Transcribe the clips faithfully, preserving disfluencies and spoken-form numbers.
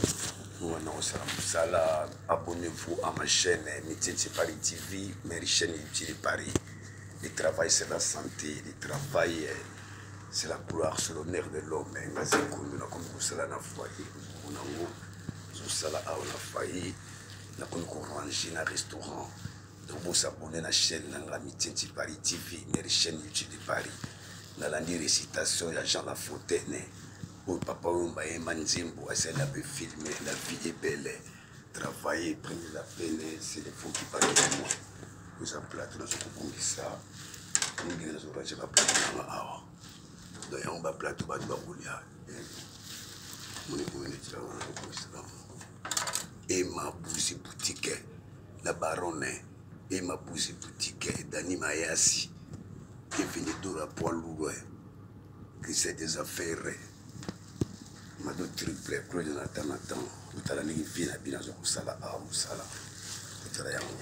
Abonnez-vous à ma chaîne Mitenti Paris T V, mes chaînes YouTube Paris. Le travail c'est la santé, le travail c'est la gloire, c'est l'honneur de l'homme. Comme vous savez, na foyer, vous savez, na foyer, na ranger na restaurant. Donc vous abonnez à la chaîne Mitenti Paris T V, mes chaînes YouTube Paris. Dans la récitation, il y a Jean Lafontaine. Oh, papa, on Manzimbo, c'est la filmer, la vie est belle. Travailler, prendre la peine, c'est les faux qui parlent de moi. Nous avons platé dans ce qu'on dit ça. Nous disons que je vais plater dans la hawa. Donc, on va plater dans la boulia. Mon époux est là. Et ma bougie boutique, la baronne, et ma bougie boutique, Dani Mayasi, qui est venu de la poids lourd, qui c'est des affaires. Ma do triple pro de Nathan Nathan utala ni vina bina zo kusala a musala utala yango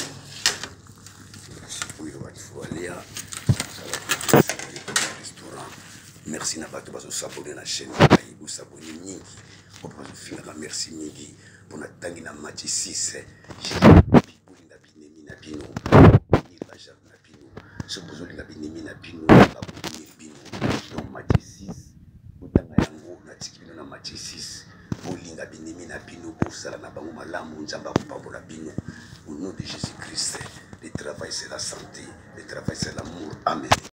siku yo watualia sala restaurant. Merci na bato bazo s'abonner na chaîne bayi bu s'abonner mingi pour bazo finira merci mingi pour na tangi na match six bibuli na binemi na bino ni baja na bino so bozo na binemi na bino ba boni bino donc match six utanga yango na tikino na match six bolinga binemi na bino bosala na bango malamu nzamba kopambola bino au nom de Jésus-Christ. Le travail c'est la santé, le travail c'est l'amour. Amen.